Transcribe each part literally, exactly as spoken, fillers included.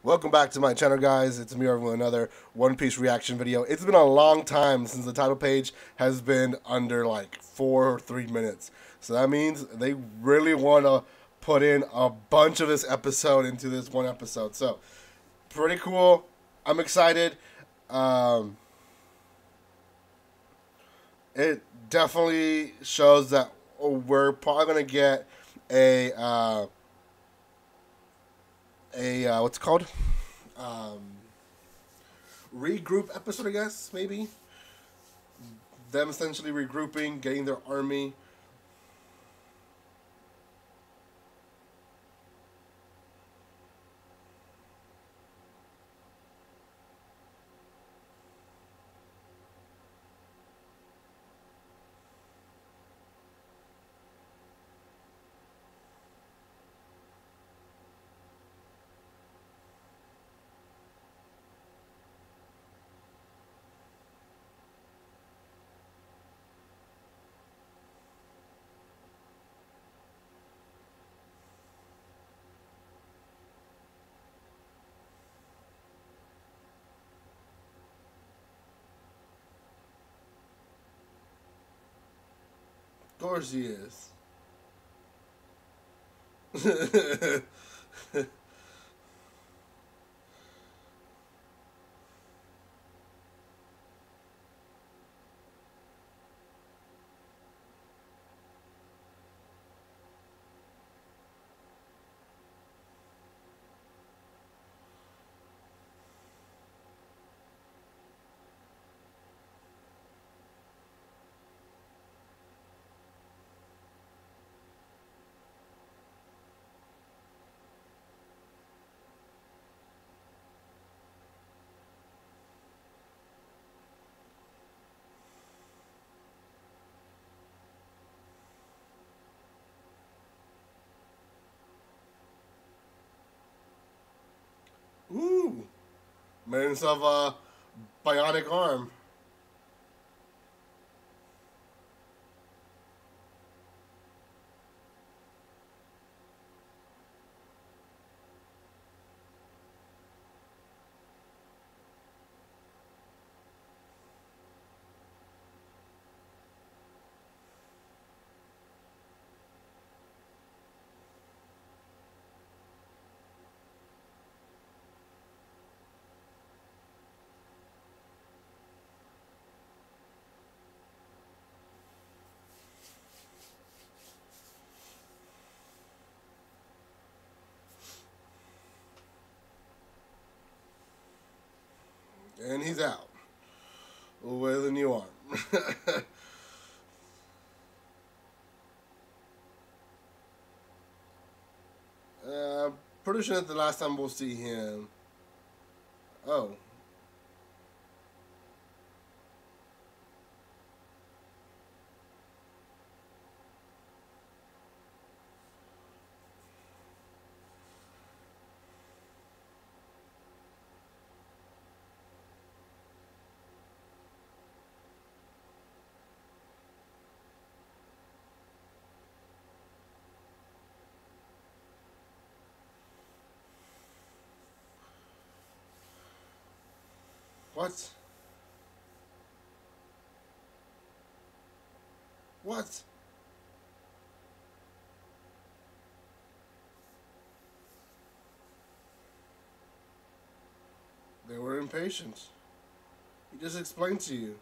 Welcome back to my channel, guys. It's me with another One Piece reaction video. It's been a long time since the title page has been under like four or three minutes. So that means they really want to put in a bunch of this episode into this one episode. So pretty cool. I'm excited. Um, it definitely shows that we're probably going to get a... Uh, a uh, what's it called? Um, regroup episode, I guess, maybe. Them essentially regrouping, getting their army. Of course he is. Ooh, made himself a bionic arm. And he's out with a new arm. uh, pretty sure that the last time we'll see him. Oh. What? What? They were impatient. He just explained to you.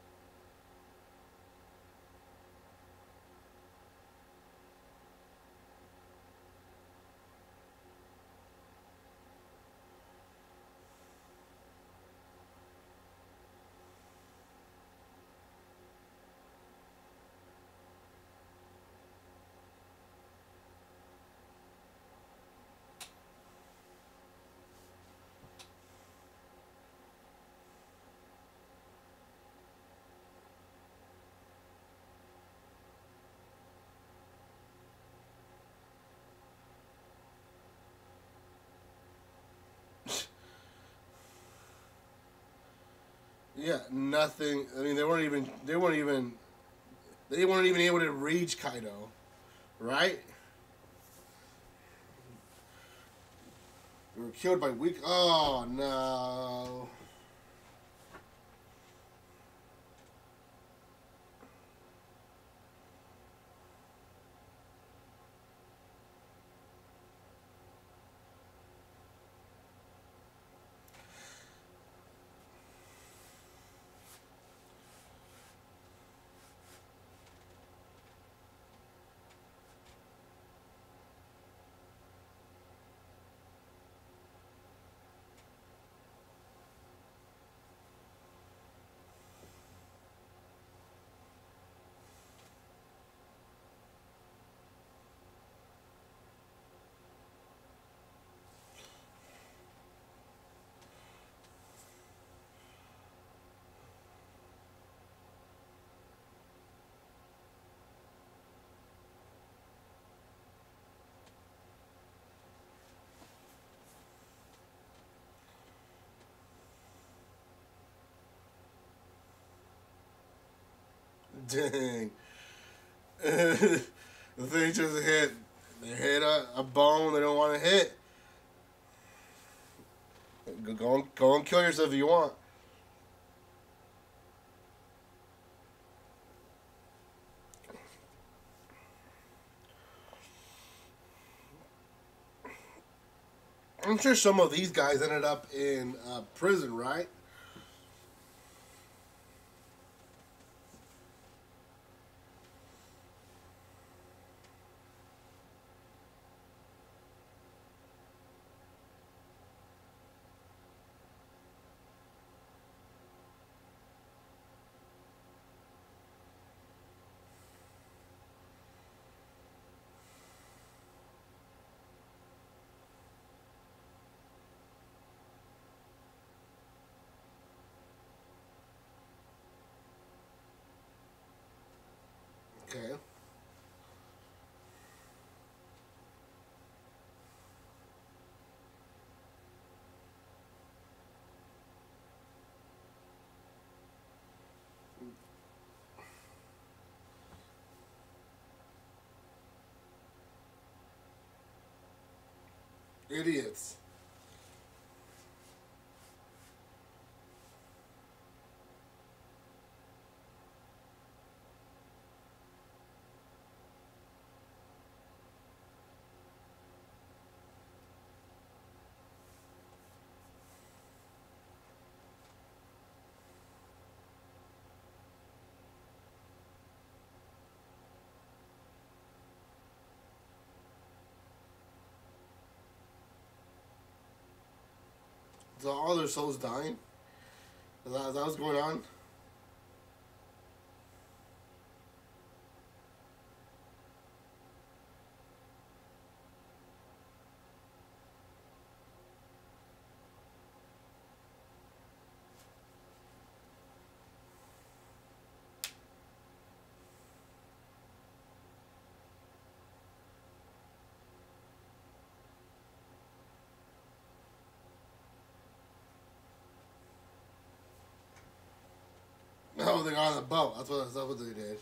Yeah, nothing. I mean, they weren't even. They weren't even. They weren't even able to reach Kaido, right? were killed by weak. Oh no. Dang. They just hit. They hit a, a bone they don't want to hit. Go, go, and, go and kill yourself if you want. I'm sure some of these guys ended up in uh, prison, right? Okay. Idiots. So all their souls dying? Is that, is that what's going on? No, they got on the boat. That's what, that's what they did.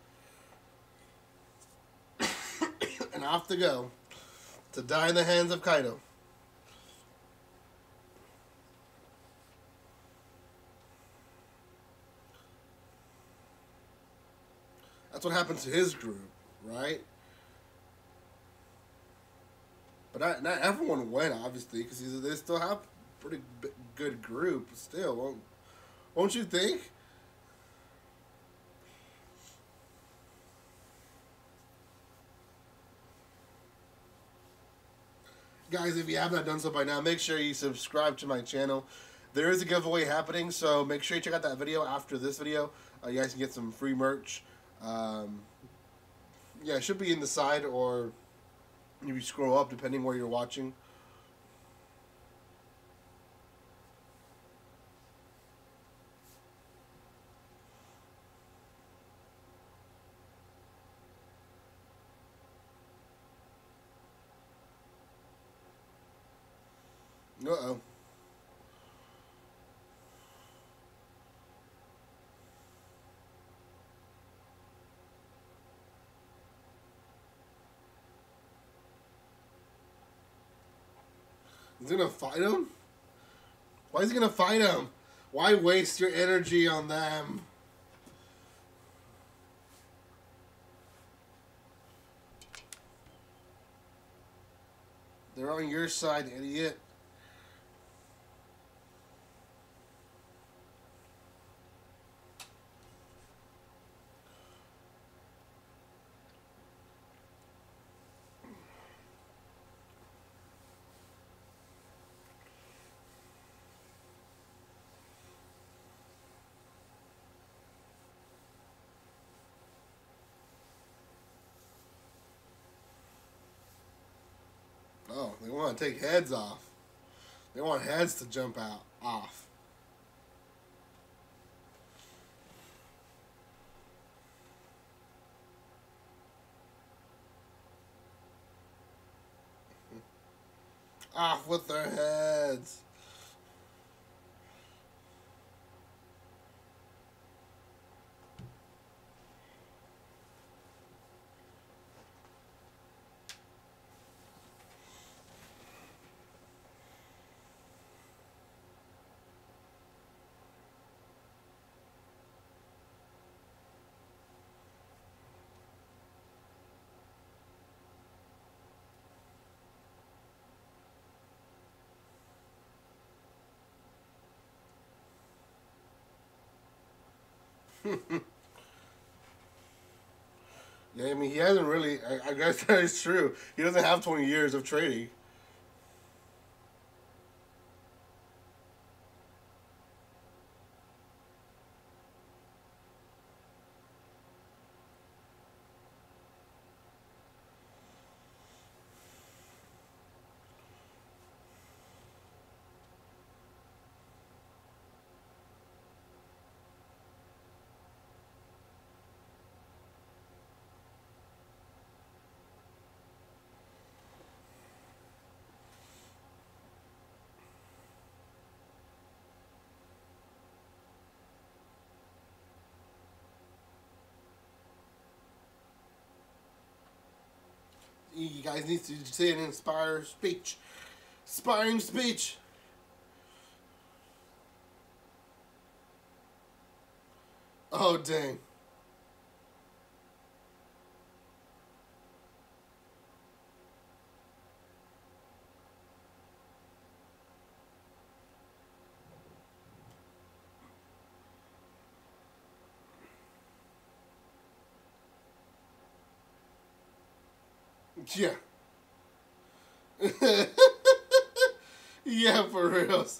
And off to go. To die in the hands of Kaido. That's what happened to his group, right? But not, not everyone went, obviously, because they still have a pretty good group still. Won't, won't you think? Guys, if you have not done so by now, make sure you subscribe to my channel. There is a giveaway happening, so make sure you check out that video after this video. Uh, you guys can get some free merch. Um, yeah, it should be in the side or if you scroll up, depending where you're watching. Uh-oh. He's gonna fight him? Why is he gonna fight him? Why waste your energy on them? They're on your side, idiot. Oh, they want to take heads off. They want heads to jump out off. Off with their heads. Yeah, I mean, he hasn't really. I, I guess that is true. He doesn't have twenty years of trading. You guys need to say an inspired speech. Inspiring speech. Oh, dang. Yeah. Yeah, for reals.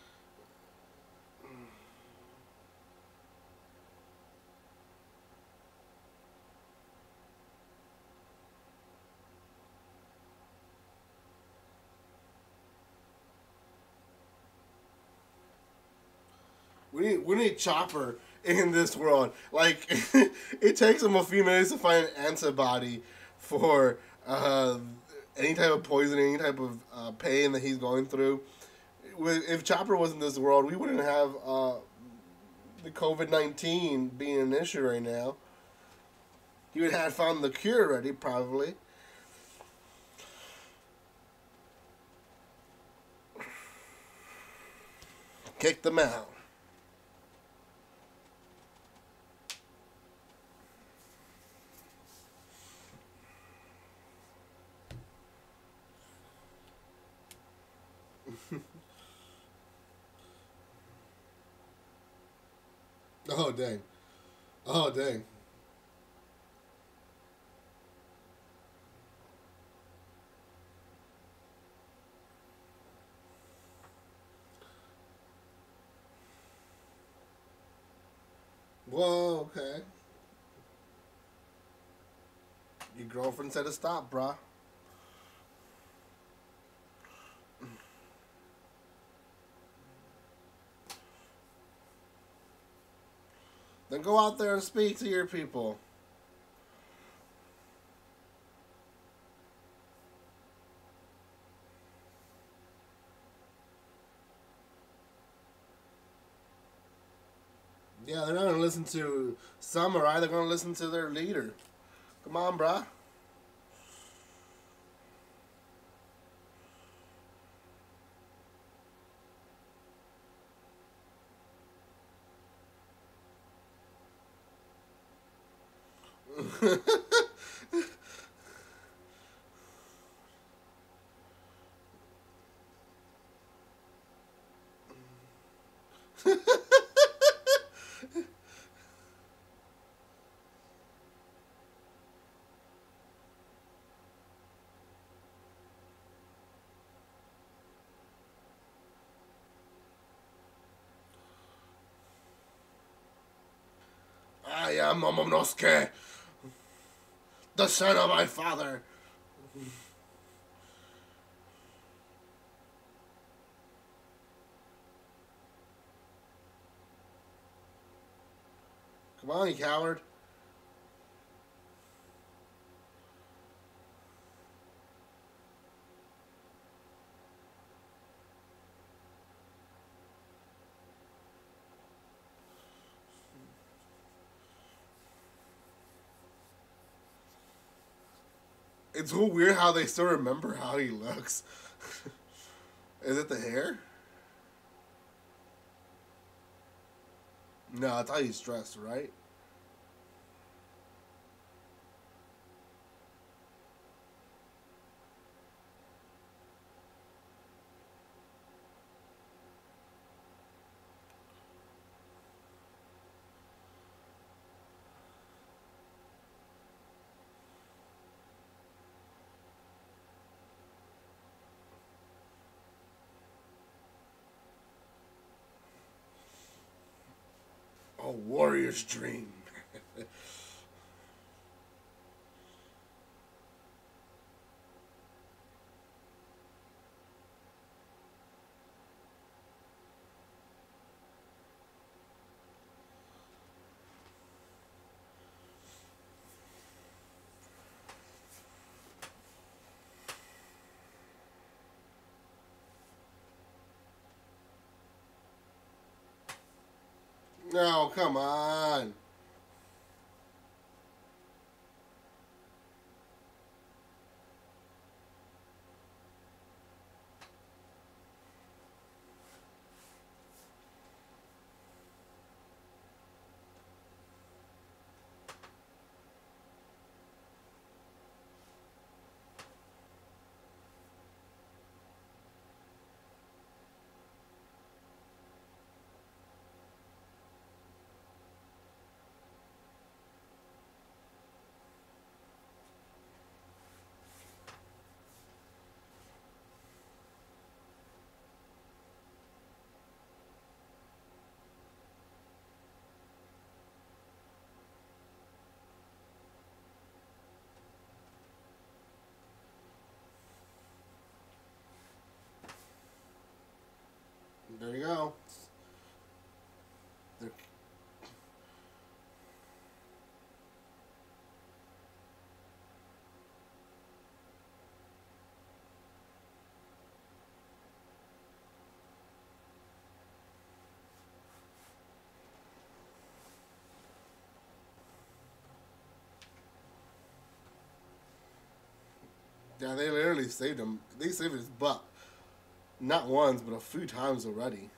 We need we need Chopper in this world. Like it takes him a few minutes to find an antibody for uh, any type of poison, any type of uh, pain that he's going through. If Chopper was in this world, we wouldn't have uh, the COVID nineteen being an issue right now. He would have found the cure already, probably. Kick them out. Oh, dang. Oh, dang. Whoa, okay. Your girlfriend said to stop, bruh. Then go out there and speak to your people. Yeah, they're not going to listen to Samurai. They're going to listen to their leader. Come on, bruh. I am Momonosuke, the son of my father. Come on, you coward. It's so weird how they still remember how he looks. Is it the hair? No, that's how he's dressed, right? A warrior's dream. No, come on. There you go. They're... Yeah, they literally saved him. They saved his butt. Not once, but a few times already.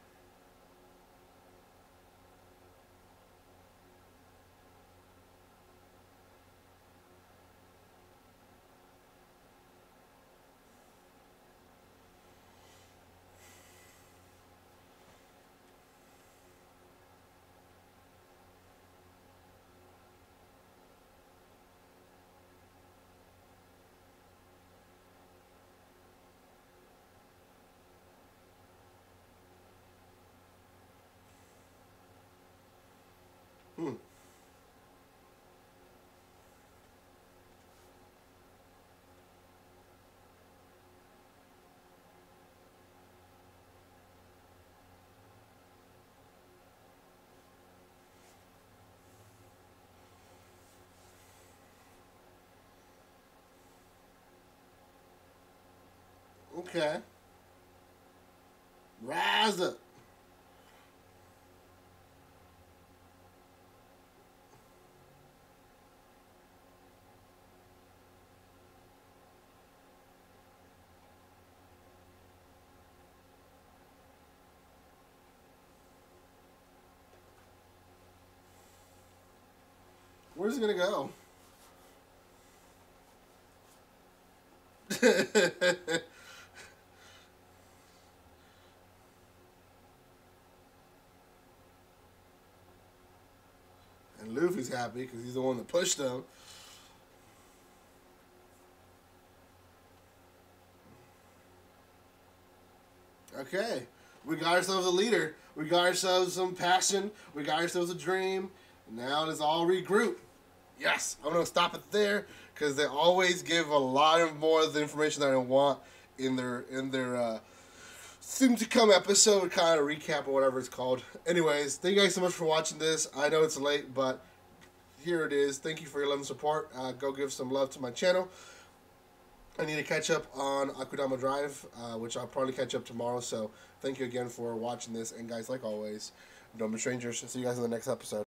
Hmm. Okay. Rise up. Where's he gonna go? And Luffy's happy because he's the one that pushed them. Okay, we got ourselves a leader. We got ourselves some passion. We got ourselves a dream. Now let's all regroup. Yes, I'm gonna stop it there because they always give a lot of more of the information that I want in their in their uh, soon to come episode, kind of recap or whatever it's called. Anyways, thank you guys so much for watching this. I know it's late, but here it is. Thank you for your love and support. Uh, go give some love to my channel. I need to catch up on Akudama Drive, uh, which I'll probably catch up tomorrow. So thank you again for watching this. And guys, like always, don't be strangers. See you guys in the next episode.